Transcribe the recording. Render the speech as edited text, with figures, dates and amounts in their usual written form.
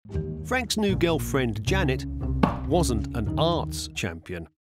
Frank's new girlfriend, Janet, wasn't an arts champion.